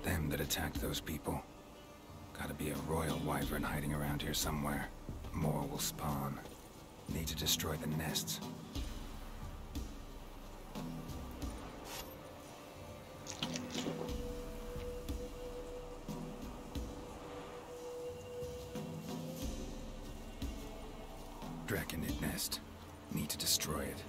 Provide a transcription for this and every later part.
them that attacked those people. Gotta be a royal wyvern hiding around here somewhere. More will spawn. Need to destroy the nests. Draconid nest. Need to destroy it.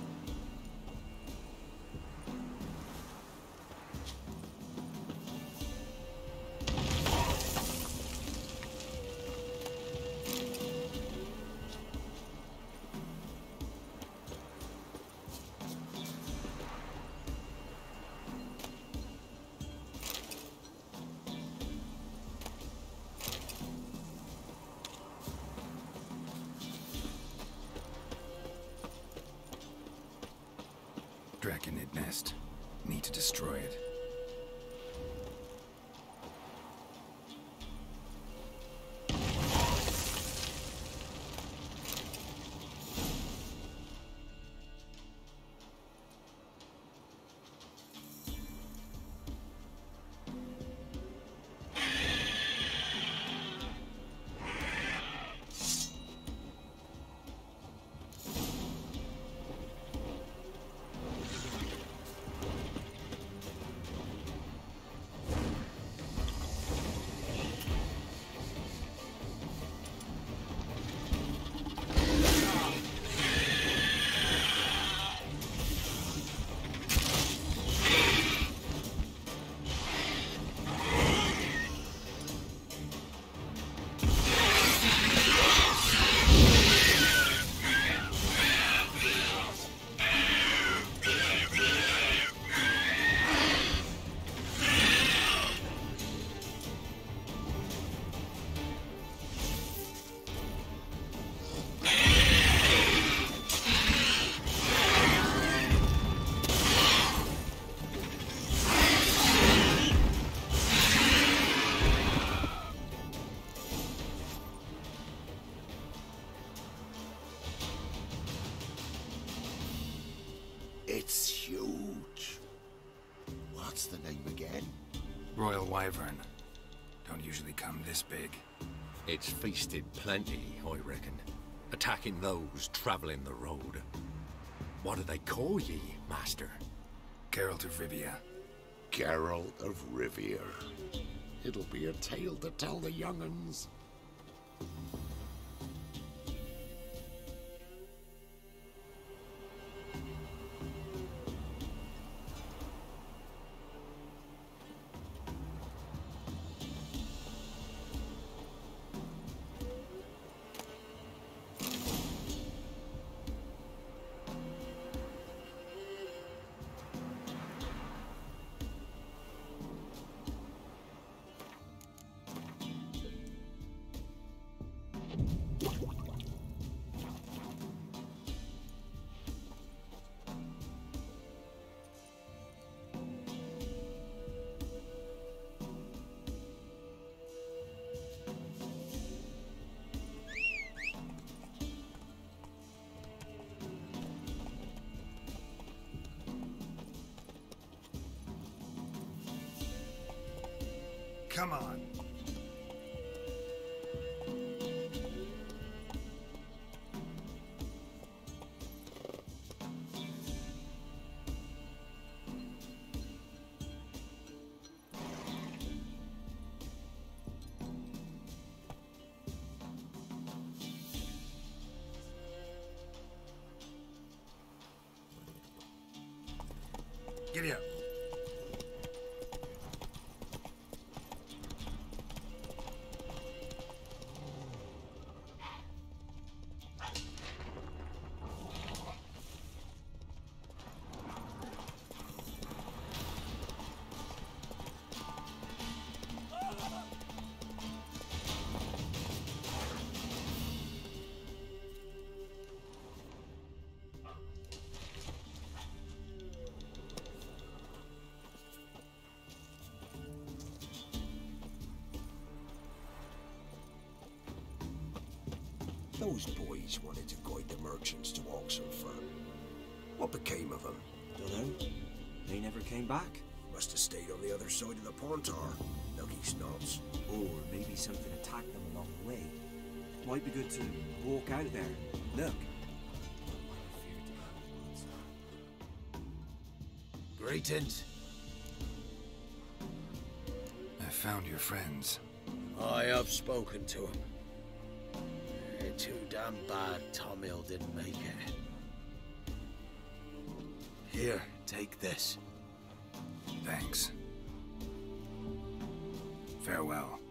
Draconid nest. Need to destroy it. It's huge. What's the name again? Royal wyvern. Don't usually come this big. It's feasted plenty, I reckon. Attacking those traveling the road. What do they call ye, master? Geralt of Rivia. Geralt of Rivia. It'll be a tale to tell the young'uns. Come on. Giddy up. Those boys wanted to guide the merchants to Oxenfurt. What became of them? Dunno. They never came back. Must have stayed on the other side of the Pontar. Lucky snots. Or maybe something attacked them along the way. Might be good to walk out of there. Look. Greetings. I found your friends. I have spoken to him. Too damn bad Tom Hill didn't make it. Here, take this. Thanks. Farewell.